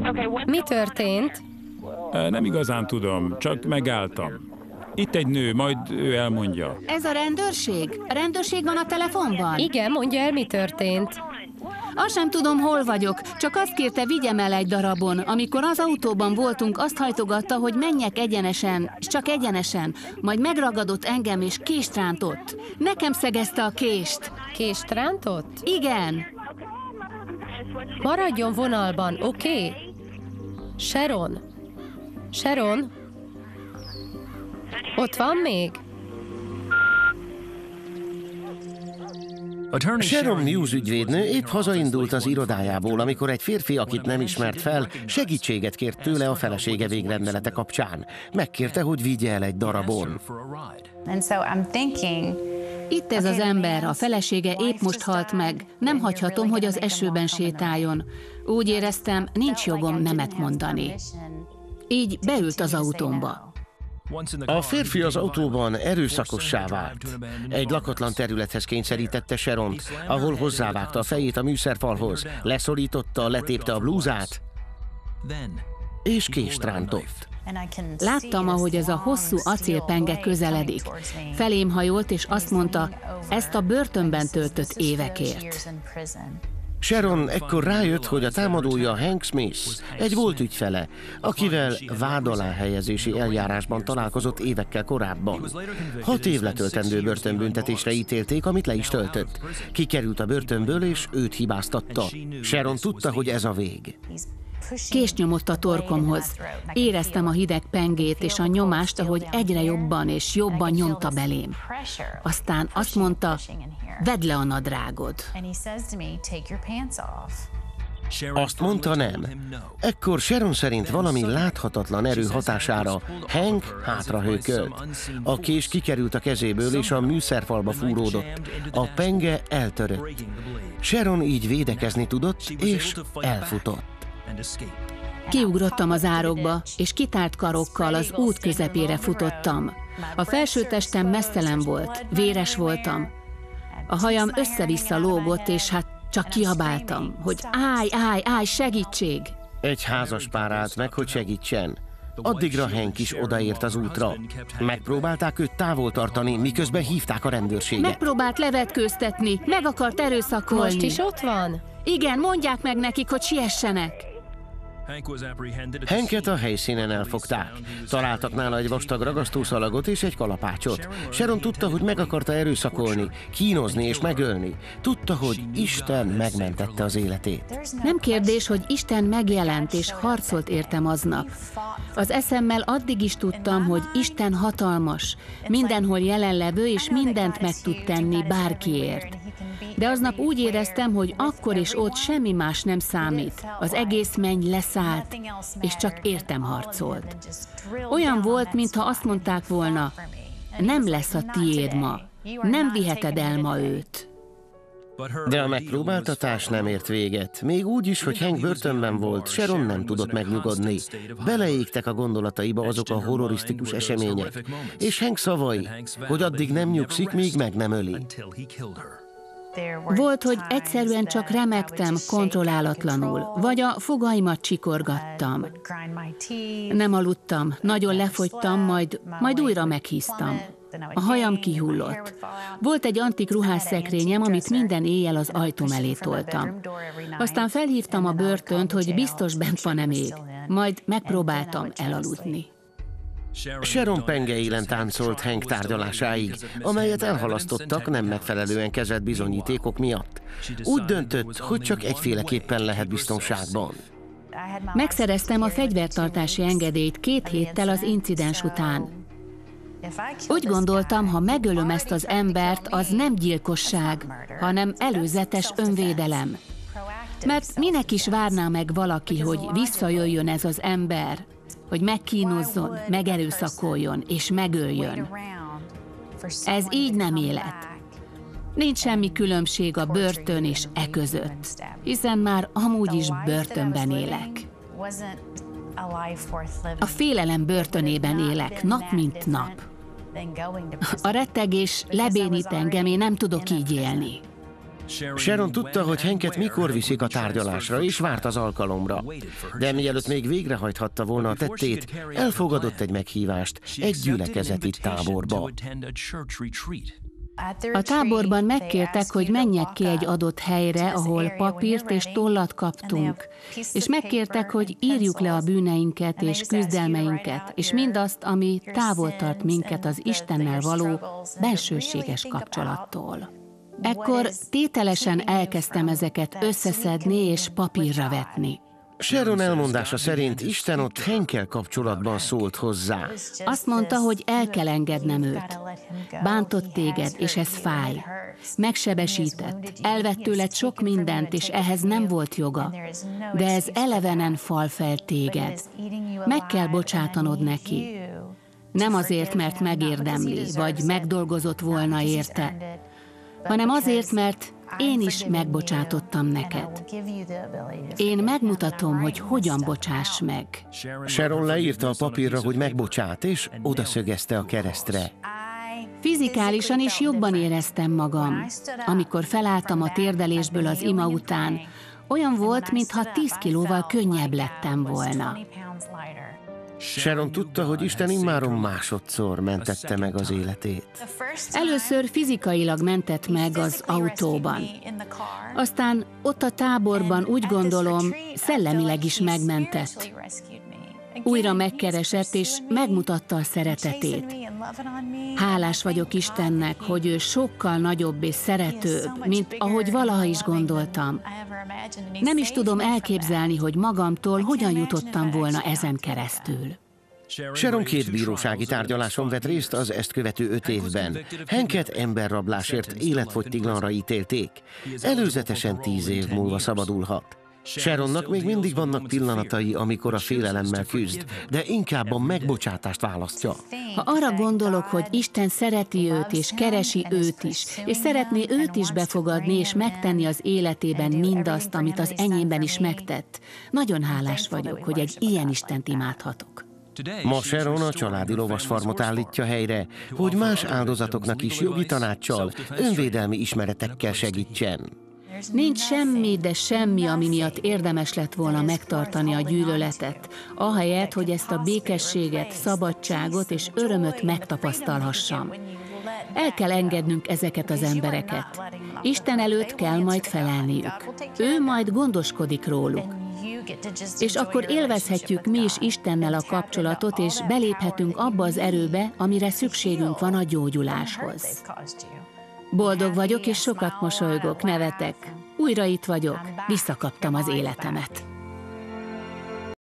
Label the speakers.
Speaker 1: Mi történt?
Speaker 2: Nem igazán tudom, csak megálltam. Itt egy nő, majd ő elmondja.
Speaker 3: Ez a rendőrség? A rendőrség van a telefonban?
Speaker 1: Igen, mondja el, mi történt.
Speaker 3: Azt sem tudom, hol vagyok, csak azt kérte, vigyem el egy darabon. Amikor az autóban voltunk, azt hajtogatta, hogy menjek egyenesen, csak egyenesen. Majd megragadott engem és kést rántott. Nekem szegezte a kést.
Speaker 1: Kést rántott?
Speaker 3: Igen.
Speaker 1: Maradjon vonalban, oké? Sharon? Sharon? Ott van még?
Speaker 4: Sharon News ügyvédnő épp hazaindult az irodájából, amikor egy férfi, akit nem ismert fel, segítséget kért tőle a felesége végrendelete kapcsán. Megkérte, hogy vigye el egy darabon.
Speaker 3: Itt ez az ember, a felesége épp most halt meg. Nem hagyhatom, hogy az esőben sétáljon. Úgy éreztem, nincs jogom nemet mondani. Így beült az autómba.
Speaker 4: A férfi az autóban erőszakossá vált. Egy lakatlan területhez kényszerítette Sharont, ahol hozzávágta a fejét a műszerfalhoz, leszorította, letépte a blúzát, és kést rántott.
Speaker 3: Láttam, ahogy ez a hosszú acélpenge közeledik. Felém hajolt, és azt mondta, ezt a börtönben töltött évekért.
Speaker 4: Sharon ekkor rájött, hogy a támadója Hank Smith, egy volt ügyfele, akivel vád alá helyezési eljárásban találkozott évekkel korábban. 6 év letöltendő börtönbüntetésre ítélték, amit le is töltött. Kikerült a börtönből, és őt hibáztatta. Sharon tudta, hogy ez a vég.
Speaker 3: Kést nyomott a torkomhoz. Éreztem a hideg pengét és a nyomást, ahogy egyre jobban és jobban nyomta belém. Aztán azt mondta, vedd le a nadrágod.
Speaker 4: Azt mondta, nem. Ekkor Sharon szerint valami láthatatlan erő hatására Hank hátrahőkölt. A kés kikerült a kezéből, és a műszerfalba fúródott. A penge eltörött. Sharon így védekezni tudott, és elfutott.
Speaker 3: Kiugrottam az árokba, és kitárt karokkal az út közepére futottam. A felsőtestem meztelen volt, véres voltam. A hajam össze-vissza lógott, és hát csak kiabáltam, hogy állj, állj, állj, segítség!
Speaker 4: Egy házaspár állt meg, hogy segítsen. Addigra Hank is odaért az útra. Megpróbálták őt távol tartani, miközben hívták a rendőrséget.
Speaker 3: Megpróbált levetkőztetni, meg akart erőszakolni.
Speaker 1: Most is ott van?
Speaker 3: Igen, mondják meg nekik, hogy siessenek.
Speaker 4: Hanket a helyszínen elfogták. Találtak nála egy vastag ragasztószalagot és egy kalapácsot. Sharon tudta, hogy meg akarta erőszakolni, kínozni és megölni. Tudta, hogy Isten megmentette az életét.
Speaker 3: Nem kérdés, hogy Isten megjelent és harcolt értem aznap. Az eszemmel addig is tudtam, hogy Isten hatalmas, mindenhol jelenlevő és mindent meg tud tenni bárkiért. De aznap úgy éreztem, hogy akkor és ott semmi más nem számít. Az egész menny leszállt, és csak értem harcolt. Olyan volt, mintha azt mondták volna, nem lesz a tiéd ma, nem viheted el ma őt.
Speaker 4: De a megpróbáltatás nem ért véget. Még úgy is, hogy Hank börtönben volt, Sharon nem tudott megnyugodni. Beleégtek a gondolataiba azok a horrorisztikus események. És Hank szavai, hogy addig nem nyugszik, míg meg nem öli.
Speaker 3: Volt, hogy egyszerűen csak remegtem kontrollálatlanul, vagy a fogaimat csikorgattam. Nem aludtam, nagyon lefogytam, majd újra meghíztam. A hajam kihullott. Volt egy antik ruhásszekrényem, amit minden éjjel az ajtóm elé toltam. Aztán felhívtam a börtönt, hogy biztos bent van-e még. Majd megpróbáltam elaludni.
Speaker 4: Sharon pengeilen táncolt Hank tárgyalásáig, amelyet elhalasztottak nem megfelelően kezelt bizonyítékok miatt. Úgy döntött, hogy csak egyféleképpen lehet biztonságban.
Speaker 3: Megszereztem a fegyvertartási engedélyt 2 héttel az incidens után. Úgy gondoltam, ha megölöm ezt az embert, az nem gyilkosság, hanem előzetes önvédelem. Mert minek is várná meg valaki, hogy visszajöjjön ez az ember, hogy megkínozzon, megerőszakoljon és megöljön. Ez így nem élet. Nincs semmi különbség a börtön és e között, hiszen már amúgy is börtönben élek. A félelem börtönében élek, nap mint nap. A rettegés lebénít engem, én nem tudok így élni.
Speaker 4: Sharon tudta, hogy Hanket mikor viszik a tárgyalásra, és várt az alkalomra. De mielőtt még végrehajthatta volna a tettét, elfogadott egy meghívást egy gyülekezeti táborba.
Speaker 3: A táborban megkértek, hogy menjek ki egy adott helyre, ahol papírt és tollat kaptunk, és megkértek, hogy írjuk le a bűneinket és küzdelmeinket, és mindazt, ami távol tart minket az Istennel való bensőséges kapcsolattól. Ekkor tételesen elkezdtem ezeket összeszedni és papírra vetni.
Speaker 4: Sharon elmondása szerint Isten ott Hankkel kapcsolatban szólt hozzá.
Speaker 3: Azt mondta, hogy el kell engednem őt. Bántott téged, és ez fáj. Megsebesített, elvett tőled sok mindent, és ehhez nem volt joga. De ez elevenen fal fel téged. Meg kell bocsátanod neki. Nem azért, mert megérdemli, vagy megdolgozott volna érte, hanem azért, mert én is megbocsátottam neked. Én megmutatom, hogy hogyan bocsáss meg.
Speaker 4: Sharon leírta a papírra, hogy megbocsát, és odaszögezte a keresztre.
Speaker 3: Fizikálisan is jobban éreztem magam. Amikor felálltam a térdelésből az ima után, olyan volt, mintha 10 kilóval könnyebb lettem volna.
Speaker 4: Sharon tudta, hogy Isten immáron másodszor mentette meg az életét.
Speaker 3: Először fizikailag mentett meg az autóban. Aztán ott a táborban úgy gondolom, szellemileg is megmentett. Újra megkeresett és megmutatta a szeretetét. Hálás vagyok Istennek, hogy ő sokkal nagyobb és szeretőbb, mint ahogy valaha is gondoltam. Nem is tudom elképzelni, hogy magamtól hogyan jutottam volna ezen keresztül.
Speaker 4: Sharon 2 bírósági tárgyaláson vett részt az ezt követő 5 évben. Hanket emberrablásért életfogytiglanra ítélték. Előzetesen 10 év múlva szabadulhat. Sharonnak még mindig vannak pillanatai, amikor a félelemmel küzd, de inkább a megbocsátást választja.
Speaker 3: Ha arra gondolok, hogy Isten szereti őt és keresi őt is, és szeretné őt is befogadni és megtenni az életében mindazt, amit az enyémben is megtett, nagyon hálás vagyok, hogy egy ilyen Istent imádhatok.
Speaker 4: Ma Sharon a családi lovasfarmot állítja helyre, hogy más áldozatoknak is jogi tanáccsal, önvédelmi ismeretekkel segítsen.
Speaker 3: Nincs semmi, de semmi, ami miatt érdemes lett volna megtartani a gyűlöletet, ahelyett, hogy ezt a békességet, szabadságot és örömöt megtapasztalhassam. El kell engednünk ezeket az embereket. Isten előtt kell majd felelniük. Ő majd gondoskodik róluk. És akkor élvezhetjük mi is Istennel a kapcsolatot, és beléphetünk abba az erőbe, amire szükségünk van a gyógyuláshoz. Boldog vagyok, és sokat mosolygok, nevetek. Újra itt vagyok, visszakaptam az életemet.